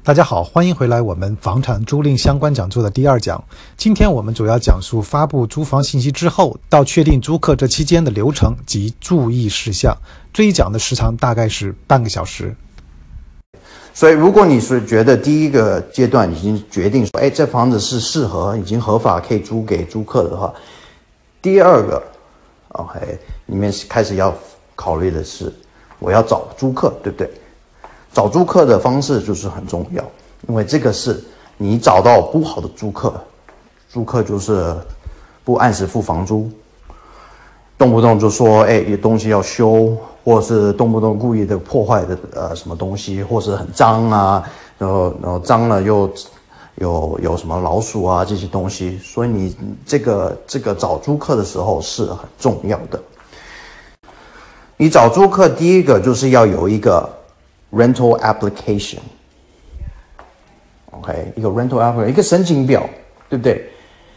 大家好，欢迎回来我们房产租赁相关讲座的第2讲。今天我们主要讲述发布租房信息之后到确定租客这期间的流程及注意事项。这一讲的时长大概是半个小时。 所以如果你是觉得第一个阶段已经决定说，这房子是适合已经合法可以租给租客的话，第二个 OK 里面开始要考虑的是我要找租客，对不对？找租客的方式就是很重要，因为这个是你找到不好的租客，租客就是不按时付房租，动不动就说有东西要修，或是动不动故意的破坏的什么东西，或是很脏啊，然后脏了又有什么老鼠啊这些东西，所以你这个找租客的时候是很重要的。你找租客第一个就是要有一个rental application， OK， 一个 rental application， 一个申请表，对不对？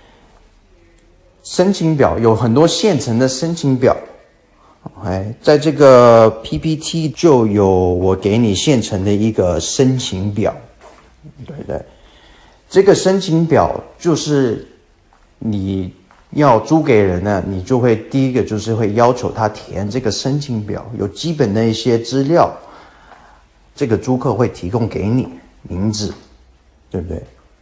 申请表有很多现成的申请表 ，OK， 在这个 PPT 就有我给你现成的一个申请表，对不对？这个申请表就是你要租给人呢，你就会第一个就是会要求他填这个申请表，有基本的一些资料。这个租客会提供给你名字，对不对？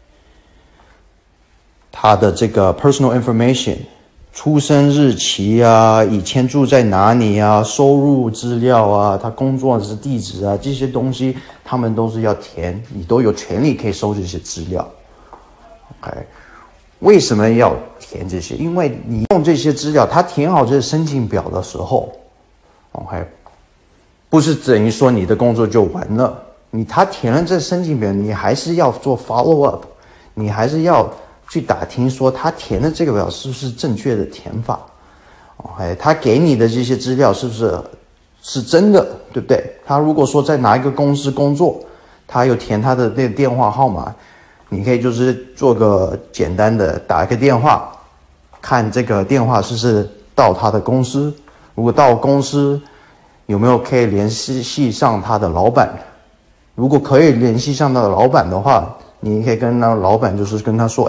他的这个 personal information， 出生日期啊，以前住在哪里啊，收入资料啊，他工作的地址啊，这些东西他们都是要填，你都有权利可以收这些资料。OK， 为什么要填这些？因为你用这些资料，他填好这个申请表的时候 ，OK。不是等于说你的工作就完了，他填了这申请表，你还是要做 follow up， 你还是要去打听说他填的这个表是不是正确的填法 ，OK， 他给你的这些资料是不是真的，对不对？他如果说在哪一个公司工作，他有填他的那个电话号码，你可以就是做个简单的打一个电话，看这个电话是不是到他的公司，如果到公司。有没有可以联系上他的老板？如果可以联系上他的老板的话，你可以跟那老板就是跟他说，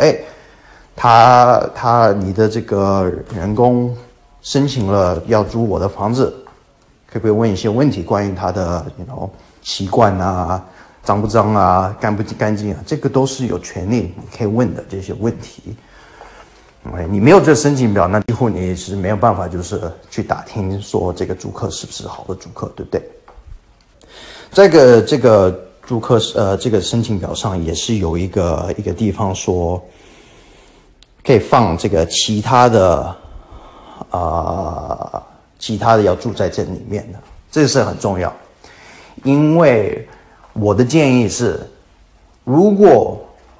你的这个员工申请了要租我的房子，可不可以问一些问题关于他的习惯啊，脏不脏啊，干不干净啊，这个都是有权利你可以问的这些问题。你没有这个申请表，那几乎你是没有办法就是去打听说这个租客是不是好的租客，对不对？这个租客这个申请表上也是有一个地方说可以放这个其他的要住在这里面的，这个是很重要。因为我的建议是，如果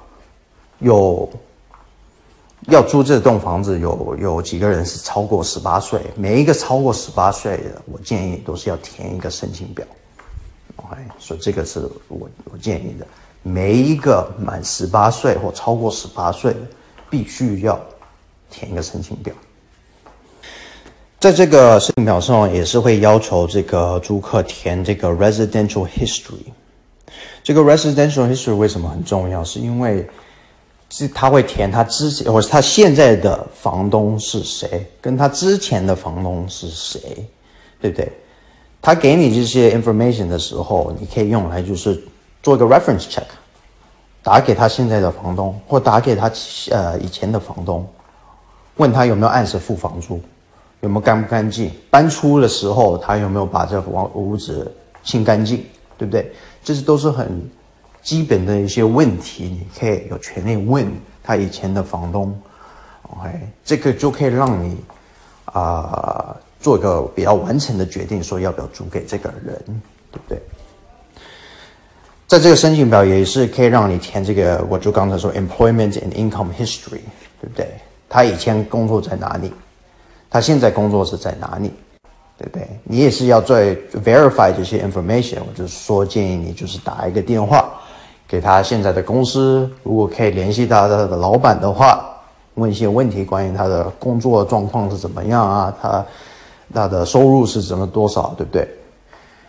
要租这栋房子有几个人是超过18岁，每一个超过18岁的，我建议都是要填一个申请表。OK， 所以这个是我建议的，每一个满18岁或超过18岁的，必须要填一个申请表。在这个申请表上也是会要求这个租客填这个 residential history。这个 residential history 为什么很重要？是因为他会填他之前或者他现在的房东是谁，跟他之前的房东是谁，对不对？他给你这些 information 的时候，你可以用来就是做一个 reference check， 打给他现在的房东，或打给他以前的房东，问他有没有按时付房租，有没有干不干净，搬出的时候他有没有把这屋子清干净，对不对？这些都是很基本的一些问题，你可以有权利问他以前的房东 ，OK， 这个就可以让你做一个比较完整的决定，说要不要租给这个人，对不对？在这个申请表也是可以让你填这个，我就刚才说 employment and income history， 对不对？他以前工作在哪里？他现在工作是在哪里？对不对？你也是要再 verify 这些 information， 我就是说建议你就是打一个电话。给他现在的公司，如果可以联系他的老板的话，问一些问题，关于他的工作状况是怎么样啊，他的收入是多少，对不对？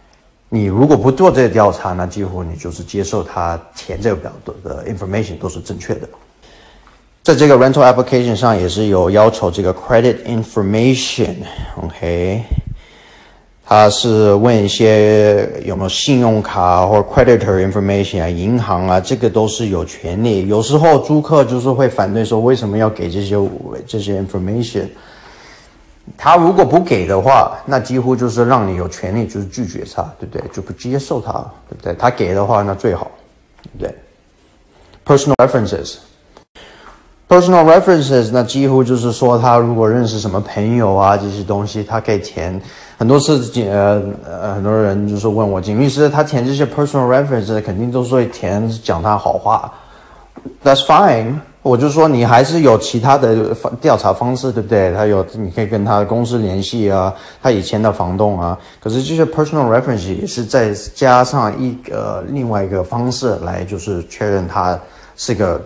你如果不做这个调查，那几乎你就是接受他填这个表的 information 都是正确的。在这个 rental application 上也是有要求这个 credit information，OK， 他是问一些有没有信用卡或者 creditor information 啊，银行啊，这个都是有权利。有时候租客就是会反对说，为什么要给这些 information？ 他如果不给的话，那几乎就是让你有权利就是拒绝他，对不对？就不接受他，对不对？他给的话，那最好，对不对 ？Personal references， 那几乎就是说他如果认识什么朋友啊这些东西，他可以填。很多次很多人就是问我，景律师他填这些 personal references 肯定都是会填讲他好话 ，That's fine。我就说你还是有其他的调查方式，对不对？你可以跟他的公司联系啊，他以前的房东啊。可是这些 personal reference 也是再加上另外一个方式来，就是确认他是个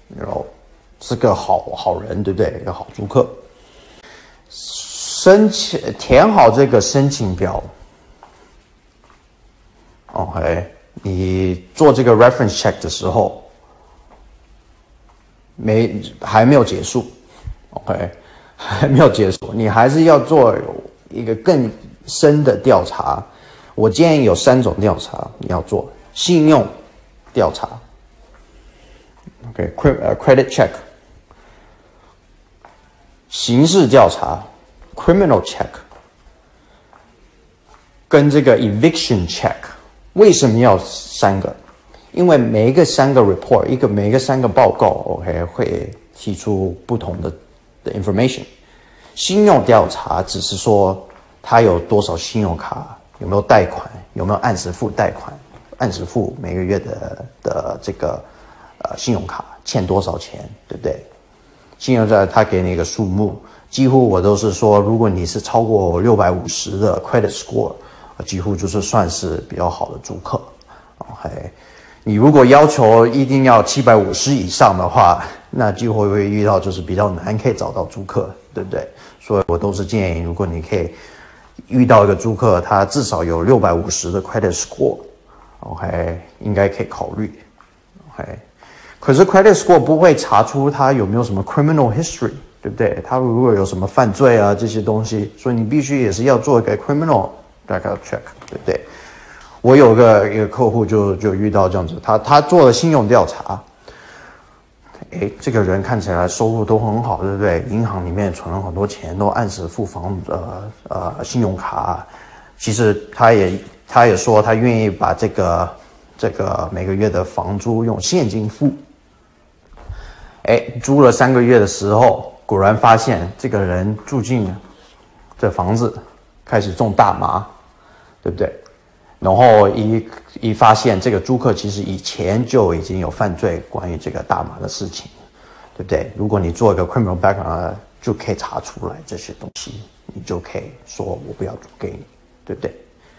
好人，对不对？一个好租客。填好这个申请表 ，OK， 你做这个 reference check 的时候。还没有结束 ，OK， 还没有结束，你还是要做一个更深的调查。我建议有3种调查你要做：信用调查 ，OK，credit check， 刑事调查 ，criminal check， 跟这个 eviction check。为什么要3个？因为每一个3个 report， 每一个3个报告 ，OK， 会提出不同的 information。信用调查只是说他有多少信用卡，有没有贷款，有没有按时付贷款，按时付每个月的这个信用卡欠多少钱，对不对？信用在他给你一个数目，几乎我都是说，如果你是超过650的 credit score， 几乎就是算是比较好的租客 ，OK。你如果要求一定要750以上的话，那几乎会遇到就是比较难可以找到租客，对不对？所以我都是建议，如果你可以遇到一个租客，他至少有650的 credit score，OK， 应该可以考虑 ，OK。可是 credit score 不会查出他有没有什么 criminal history， 对不对？他如果有什么犯罪啊这些东西，所以你必须也是要做一个 criminal background check， 对不对？我有一个客户就遇到这样子，他做了信用调查，这个人看起来收入都很好，对不对？银行里面存了很多钱，都按时付信用卡。其实他也说他愿意把这个每个月的房租用现金付。租了3个月的时候，果然发现这个人住进这房子开始种大麻，对不对？然后一发现这个租客其实以前就已经有犯罪关于这个大麻的事情，对不对？如果你做一个 criminal background， 就可以查出来这些东西，你就可以说我不要租给你，对不对？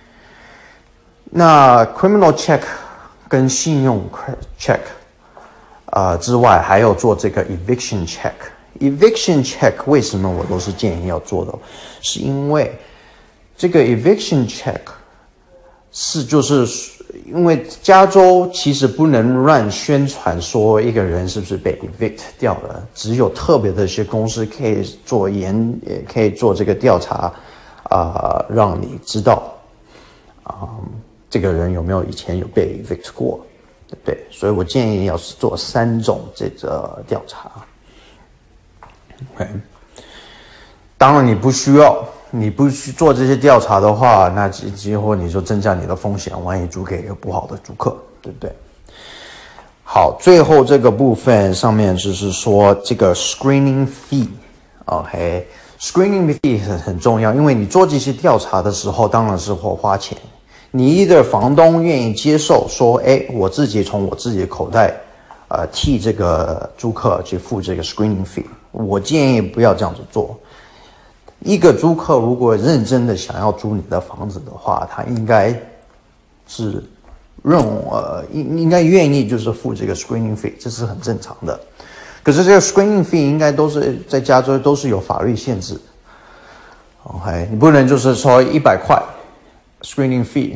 那 criminal check 跟信用 check 之外，还有做这个 eviction check。eviction check 为什么我都是建议要做的？是因为这个 eviction check。就是因为加州其实不能乱宣传说一个人是不是被 evict 掉了，只有特别的一些公司可以可以做这个调查让你知道这个人有没有以前有被 evict 过，对不对？所以我建议要是做3种这个调查。OK， 当然你不去做这些调查的话，那几乎你就增加你的风险，万一租给一个不好的租客，对不对？好，最后这个部分上面就是说这个 screening fee，OK，screening fee 很重要，因为你做这些调查的时候，当然是会花钱。你的房东愿意接受说，我自己从我自己的口袋，替这个租客去付这个 screening fee， 我建议不要这样子做。一个租客如果认真的想要租你的房子的话，他应该是应该愿意就是付这个 screening fee， 这是很正常的。可是这个 screening fee 应该都是在加州都是有法律限制。OK， 你不能就是说100块 screening fee，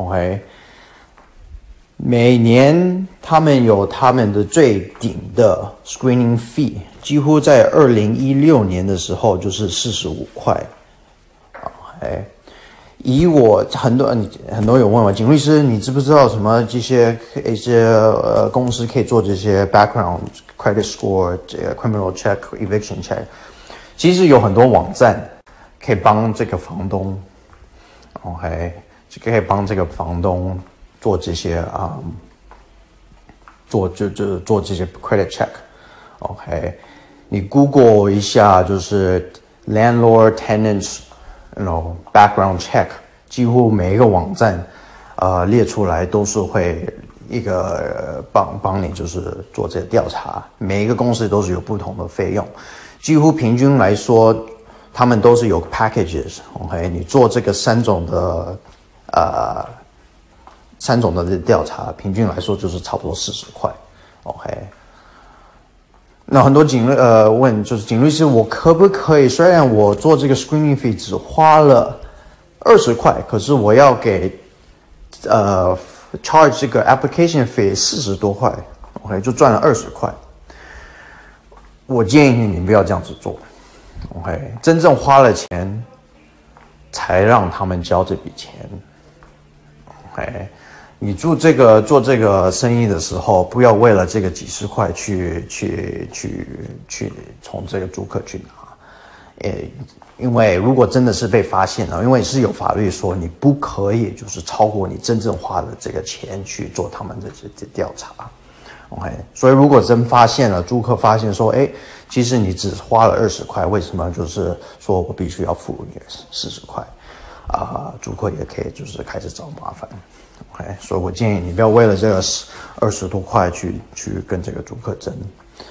OK， 每年他们有他们的最顶的 screening fee， 几乎在2016年的时候就是45块。OK， 以我很多人问我，景律师，你知不知道什么一些公司可以做这些 background credit score、criminal check、eviction check？ 其实有很多网站可以帮这个房东 ，OK， 可以帮这个房东做这些做这些 credit check，OK， 你 Google 一下就是 landlord tenants， background check， 几乎每一个网站列出来都是会一个帮你就是做这个调查，每一个公司都是有不同的费用。几乎平均来说，他们都是有 packages，OK， 你做这个三种的调查，平均来说就是差不多40块 ，OK。那很多问就是景律师，我可不可以？虽然我做这个 screening fee 只花了20块，可是我要给charge 这个 application fee 40多块 ，OK， 就赚了20块。我建议你不要这样子做 ，OK， 真正花了钱才让他们交这笔钱 ，OK， 你做这个生意的时候，不要为了这个几十块去从这个租客去拿，因为如果真的是被发现了，因为是有法律说你不可以就是超过你真正花的这个钱去做他们的这调查。OK， 所以如果真发现了，租客发现说，其实你只花了20块，为什么就是说我必须要付你40块？租客也可以就是开始找麻烦。OK， 所以我建议你不要为了这个20多块去跟这个租客争。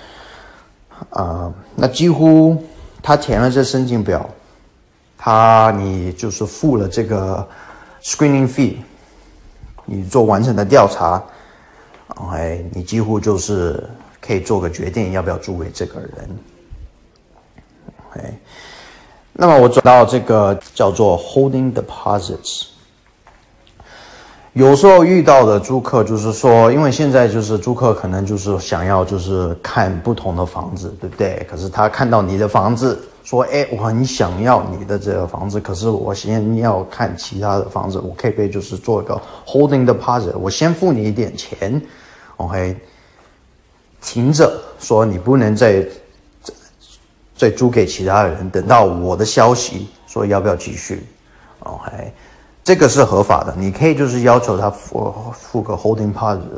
那几乎他填了这申请表，你就是付了这个 screening fee， 你做完整的调查。OK， 你几乎就是可以做个决定，要不要租给这个人。OK， 那么我转到这个叫做 holding deposits。有时候遇到的租客就是说，因为现在就是租客可能就是想要就是看不同的房子，对不对？可是他看到你的房子，说，我很想要你的这个房子，可是我先要看其他的房子，我可以不可以就是做一个 holding deposit， 我先付你一点钱。OK， 停着说你不能再租给其他人，等到我的消息说要不要继续。OK， 这个是合法的，你可以就是要求他付个 holding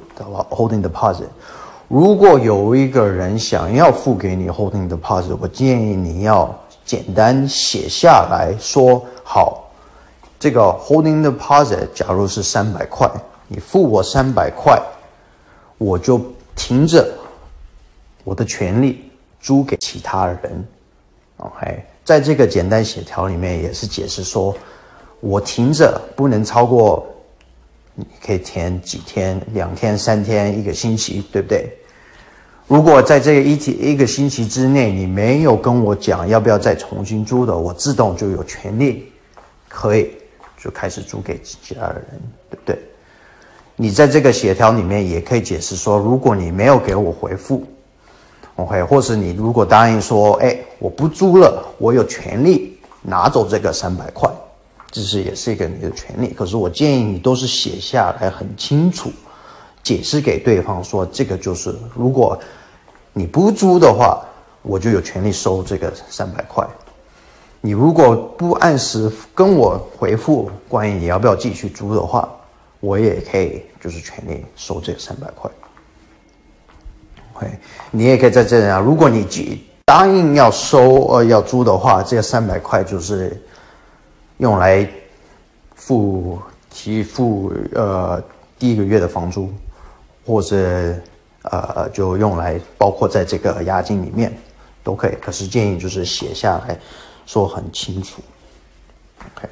deposit。如果有一个人想要付给你 holding deposit， 我建议你要简单写下来说，好，这个 holding deposit 假如是300块，你付我300块。我就凭着我的权利租给其他人 ，OK， 在这个简单协调里面也是解释说，我停着不能超过，你可以填几天、2天、3天、1个星期，对不对？如果在这个一个星期之内你没有跟我讲要不要再重新租的，我自动就有权利可以就开始租给其他人，对不对？你在这个协调里面也可以解释说，如果你没有给我回复 ，OK， 或是你如果答应说，我不租了，我有权利拿走这个300块，这也是一个你的权利。可是我建议你都是写下来很清楚，解释给对方说，这个就是如果你不租的话，我就有权利收这个300块。你如果不按时跟我回复关于你要不要继续租的话，我也可以就是全力收这300块。OK， 你也可以在这样，如果你答应要要租的话，这个300块就是用来付第1个月的房租，或者就用来包括在这个押金里面都可以。可是建议就是写下来说很清楚。OK。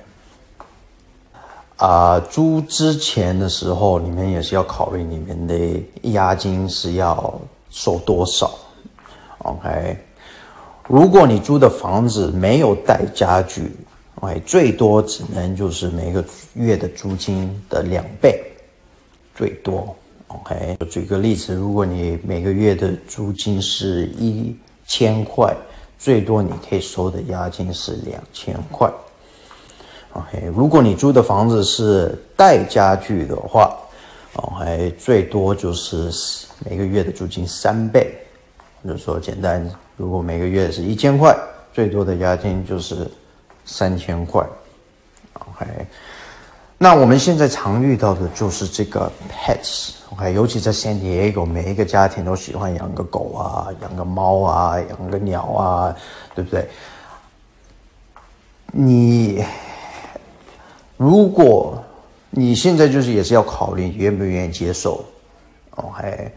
租之前的时候，你们也是要考虑你们的押金是要收多少 ，OK？ 如果你租的房子没有带家具最多只能就是每个月的租金的2倍，最多。OK， 举个例子，如果你每个月的租金是1000块，最多你可以收的押金是2000块。OK， 如果你租的房子是带家具的话，OK， 最多就是每个月的租金3倍。就是说简单，如果每个月是1000块，最多的押金就是3000块。OK， 那我们现在常遇到的就是这个 pets。OK， 尤其在 San Diego， 每一个家庭都喜欢养个狗啊，养个猫啊，养个鸟啊，对不对？如果你现在就是也是要考虑愿不愿意接受 ，OK，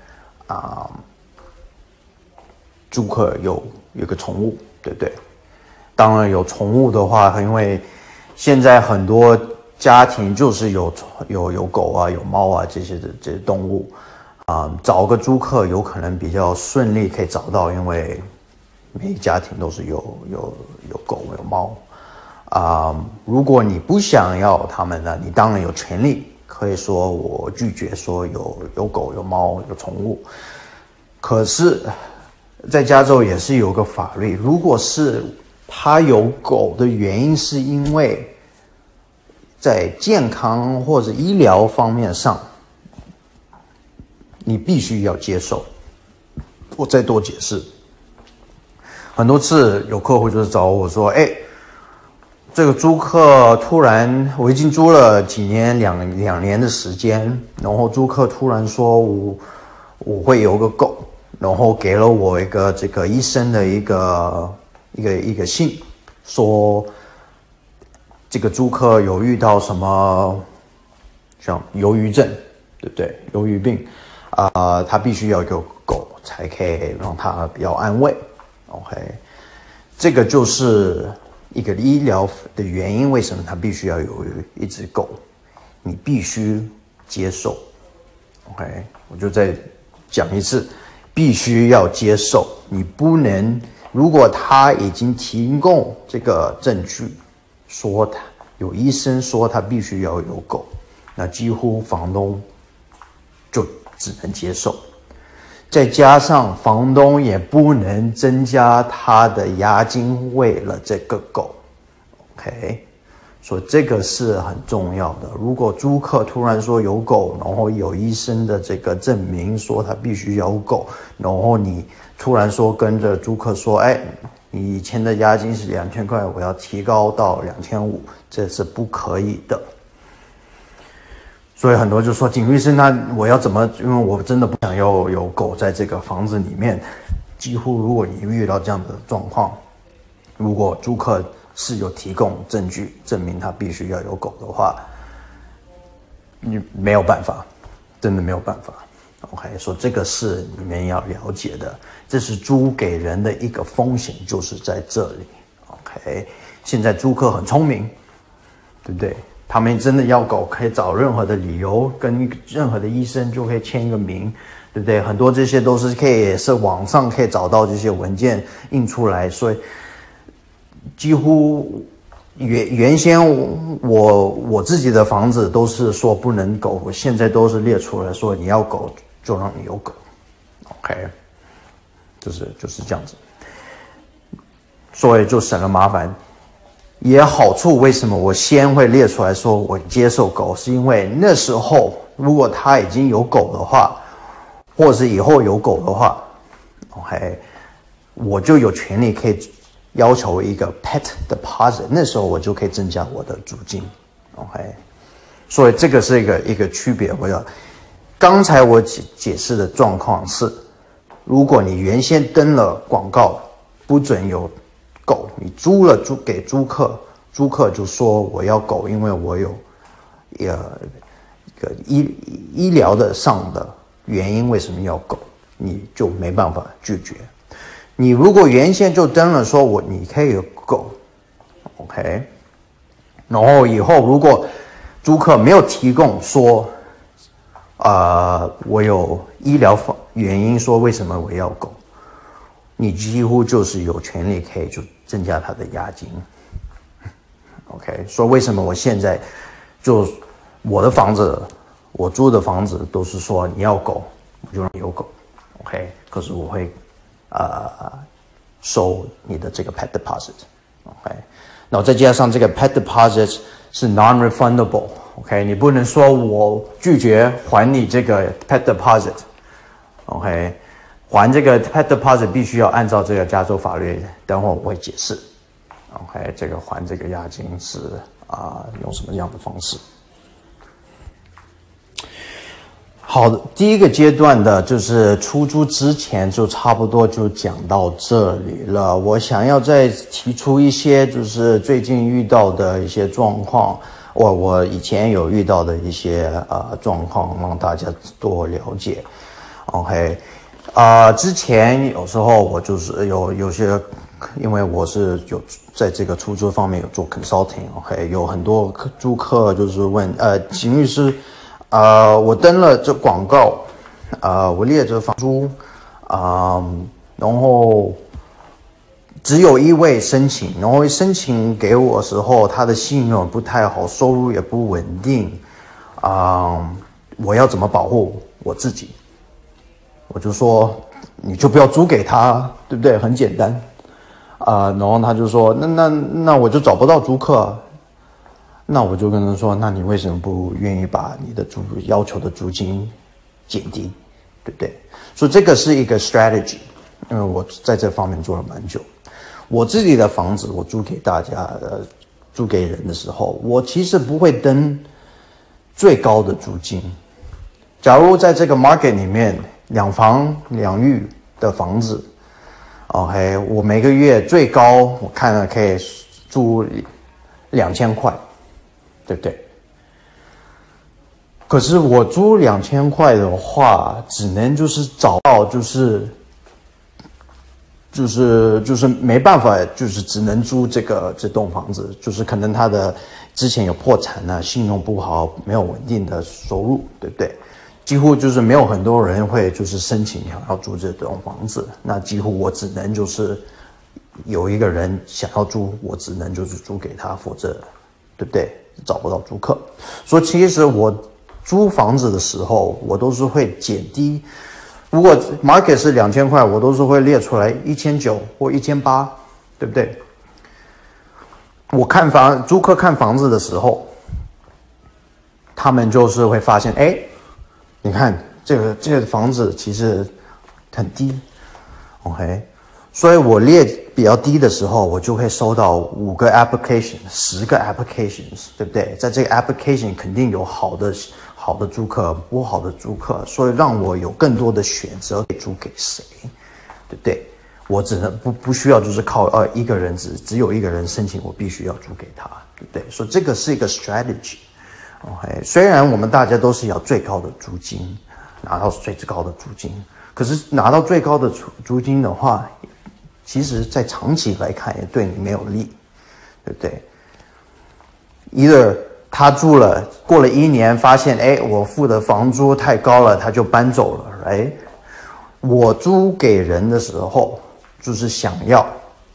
租客有个宠物，对不对？当然有宠物的话，因为现在很多家庭就是有狗啊，有猫啊这些动物找个租客有可能比较顺利可以找到，因为每一家庭都是有狗有猫如果你不想要他们呢，你当然有权利可以说我拒绝说有狗有猫有宠物。可是在加州也是有个法律，如果是他有狗的原因是因为在健康或者医疗方面上，你必须要接受。我再多解释，很多次有客户就是找我说，这个租客突然，我已经租了几年，两年的时间，然后租客突然说我会有个狗，然后给了我一个这个医生的一个信，说这个租客有遇到什么像忧郁症，对不对？忧郁病他必须要有个狗才可以让他比较安慰。OK， 这个就是一个医疗的原因，为什么他必须要有一只狗，你必须接受。OK， 我就再讲一次，必须要接受，你不能，如果他已经提供这个证据，说他有医生说他必须要有狗，那几乎房东就只能接受。再加上房东也不能增加他的押金，为了这个狗 ，OK， 所以这个是很重要的。如果租客突然说有狗，然后有医生的这个证明说他必须有狗，然后你突然说跟着租客说，你以前的押金是2000块，我要提高到2500，这是不可以的。所以很多就说，景律师，那我要怎么？因为我真的不想要有狗在这个房子里面。几乎如果你遇到这样的状况，如果租客是有提供证据证明他必须要有狗的话，你没有办法，真的没有办法。OK， 说这个是你们要了解的，这是租给人的一个风险，就是在这里。OK， 现在租客很聪明，对不对？他们真的要狗，可以找任何的理由，跟任何的医生就可以签一个名，对不对？很多这些都是可以，也是网上可以找到这些文件印出来，所以几乎原先我自己的房子都是说不能狗，我现在都是列出来说你要狗就让你有狗 ，OK， 就是这样子，所以就省了麻烦。也好处，为什么我先会列出来说我接受狗，是因为那时候如果他已经有狗的话，或者是以后有狗的话 ，OK， 我就有权利可以要求一个 pet deposit， 那时候我就可以增加我的租金 ，OK， 所以这个是一个区别。刚才我解释的状况是，如果你原先登了广告，不准有狗，你租给租客，租客就说我要狗，因为我有一个医疗的上的原因，为什么要狗，你就没办法拒绝。你如果原先就登了说你可以有狗 ，OK， 然后以后如果租客没有提供说我有医疗原因说为什么我要狗，你几乎就是有权利可以就增加他的押金 OK， 所以为什么我现在就我的房子，我租的房子都是说你要狗，我就让你有狗 ，OK， 可是我会收你的这个 pet deposit，OK， 然后再加上这个 pet deposit 是 non-refundable，OK， 你不能说我拒绝还你这个 pet deposit，OK， 还这个 pet deposit 必须要按照这个加州法律，等会我会解释 ，OK， 这个还这个押金是用什么样的方式。好的，第一个阶段的就是出租之前就差不多就讲到这里了。我想要再提出一些就是最近遇到的一些状况，我以前有遇到的一些状况，让大家多了解。OK， 之前有时候我就是有些，因为我是有在这个出租方面有做 consulting，OK， 有很多租客就是问秦律师。我登了这广告，我列着房租，然后只有一位申请，然后申请给我的时候，他的信用不太好，收入也不稳定，我要怎么保护我自己？我就说你就不要租给他，对不对？很简单，然后他就说那我就找不到租客。那我就跟他说，那你为什么不愿意把你的要求的租金减低，对不对？所以这个是一个 strategy， 因为我在这方面做了蛮久。我自己的房子我租给大家，租给人的时候，我其实不会登最高的租金。假如在这个 market 里面2房2浴的房子 ，OK， 我每个月最高我看了可以租2000块。对不对？可是我租2000块的话，只能就是找到就是没办法，就是只能租这栋房子，就是可能他的之前有破产啊，信用不好，没有稳定的收入，对不对？几乎就是没有很多人会就是申请想要租这栋房子，那几乎我只能就是有一个人想要租，我只能就是租给他，否则对不对？找不到租客，所以其实我租房子的时候，我都是会减低。如果 market 是2000块，我都是会列出来1900或1800，对不对？我租客看房子的时候，他们就是会发现，哎，你看这个房子其实很低 ，OK。所以我列比较低的时候，我就会收到5个 application、10个 applications， 对不对？在这个 application 肯定有好的租客，不好的租客，所以让我有更多的选择，租给谁，对不对？我只能不需要就是靠一个人只有一个人申请，我必须要租给他，对不对？所以这个是一个 strategy。OK， 虽然我们大家都是要最高的租金，拿到最高的租金，可是拿到最高的租金的话，其实在长期来看也对你没有利，对不对？either他住了，过了1年发现，哎，我付的房租太高了，他就搬走了。哎，我租给人的时候，就是想要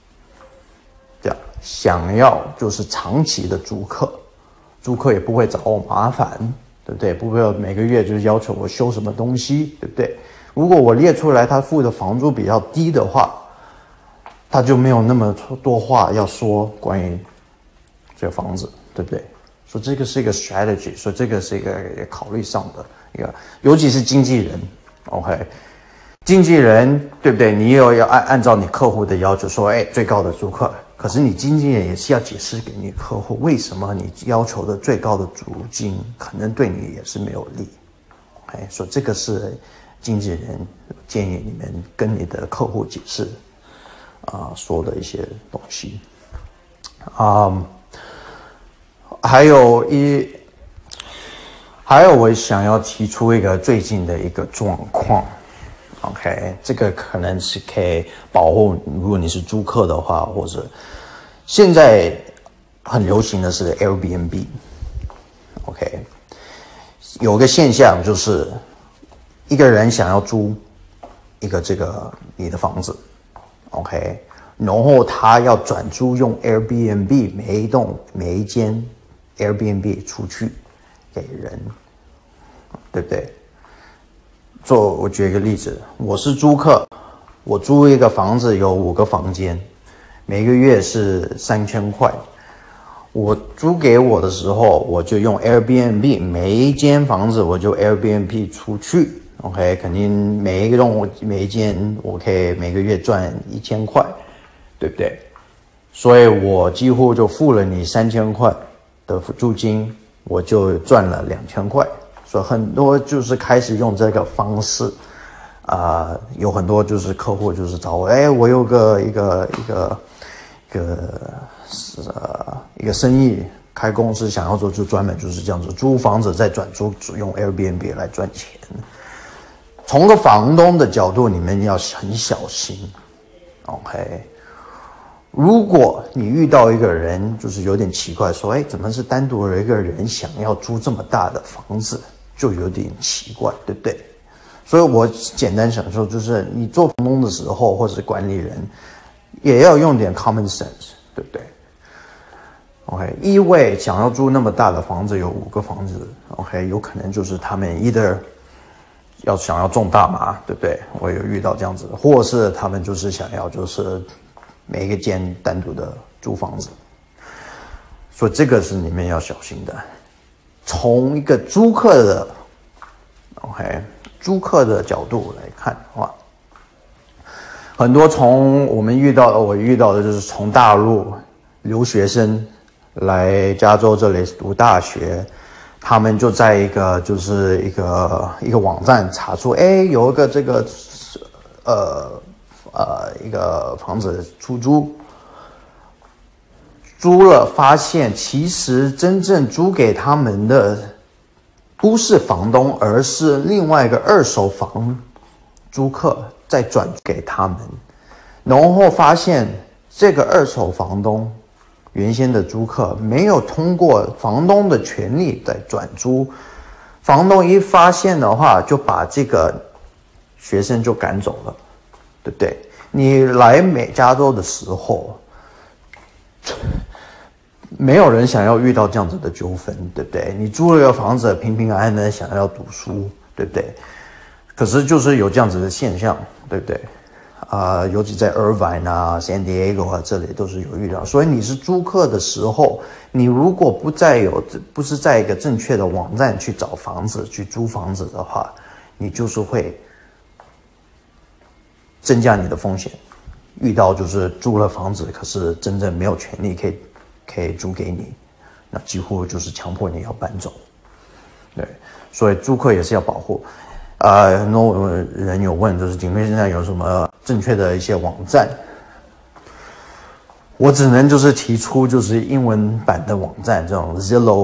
就是长期的租客也不会找我麻烦，对不对？不会每个月就是要求我修什么东西，对不对？如果我列出来他付的房租比较低的话，他就没有那么多话要说关于这个房子，对不对？所以这个是一个 strategy， 所以这个是一个考虑上的一个，尤其是经纪人 ，OK， 经纪人对不对？你又要按照你客户的要求说，哎，最高的租客，可是你经纪人也是要解释给你客户，为什么你要求的最高的租金可能对你也是没有利 ，OK， 所以这个是经纪人建议你们跟你的客户解释。说的一些东西，还有我想要提出一个最近的一个状况 ，OK， 这个可能是可以保护，如果你是租客的话，或者现在很流行的是 Airbnb，OK， 有个现象就是一个人想要租一个你的房子。OK， 然后他要转租用 Airbnb 每一间 Airbnb 出去给人，对不对？我举一个例子，我是租客，我租一个房子有5个房间，每个月是3000块。我租给我的时候，我就用 Airbnb， 每一间房子我就 Airbnb 出去 ，OK， 肯定每一间我可以每个月赚1000块，对不对？所以我几乎就付了你3000块的租金，我就赚了2000块。所以很多就是开始用这个方式，有很多就是客户就是找我，我有一个生意开公司想要做，就专门就是这样子，租房子再转租，用 Airbnb 来赚钱。从个房东的角度，你们要很小心 ，OK。如果你遇到一个人就是有点奇怪，说怎么是单独有一个人想要租这么大的房子，就有点奇怪，对不对？所以我简单想说，就是你做房东的时候，或者是管理人，也要用点 common sense， 对不对 ？OK， 因为想要租那么大的房子，有5个房子 ，OK， 有可能就是他们 either 想要种大麻，对不对？我有遇到这样子的，或是他们就是想要就是每一个间单独的租房子，所以这个是你们要小心的。从一个租客的角度来看的话，很多我遇到的就是从大陆留学生来加州这里读大学，他们就在一个网站查出，有一个这个一个房子出租，租了发现其实真正租给他们的不是房东，而是另外一个二手房租客再转给他们，然后发现这个二手房东原先的租客没有通过房东的权利在转租，房东一发现的话就把这个学生就赶走了，对不对？你来加州的时候，没有人想要遇到这样子的纠纷，对不对？你租了一个房子，平平安安的想要读书，对不对？可是就是有这样子的现象，对不对？尤其在 Irvine 啊、San Diego 啊这里都是有遇到。所以你是租客的时候，你如果不是在一个正确的网站去找房子、去租房子的话，你就是会增加你的风险。遇到就是租了房子，可是真正没有权利可以租给你，那几乎就是强迫你要搬走。对，所以租客也是要保护。很多人有问，就是景辉现在有什么正确的一些网站？我只能就是提出就是英文版的网站，这种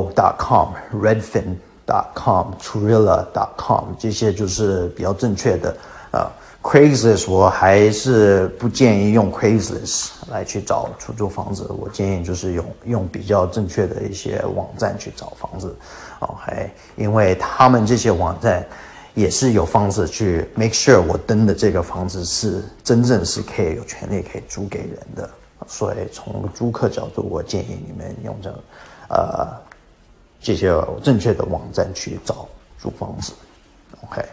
Zillow.com、Redfin.com、Trilla.com 这些就是比较正确的。Craigslist 我还是不建议用 Craigslist 来去找出租房子，我建议就是用比较正确的一些网站去找房子。因为他们这些网站也是有方式去 make sure 我登的这个房子是真正是可以有权利可以租给人的，所以从租客角度，我建议你们用这些正确的网站去找租房子。OK，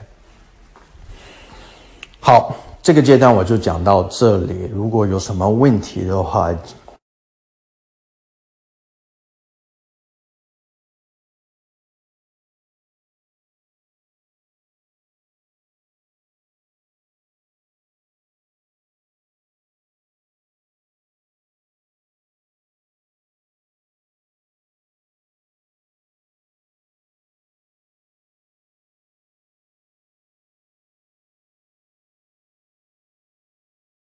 好，这个阶段我就讲到这里。如果有什么问题的话，